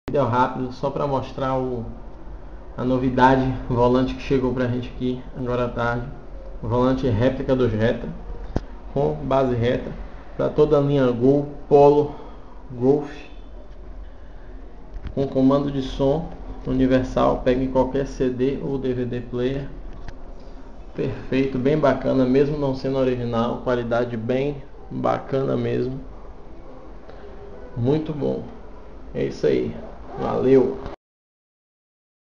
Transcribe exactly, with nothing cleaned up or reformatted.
Vídeo rápido só para mostrar o, a novidade, o volante que chegou pra gente aqui agora à tarde. O volante réplica do Jetta, com base reta, para toda a linha Gol, Polo, Golf, com comando de som universal, pega em qualquer C D ou D V D player. Perfeito, bem bacana, mesmo não sendo original, qualidade bem bacana mesmo. Muito bom. É isso aí. Valeu.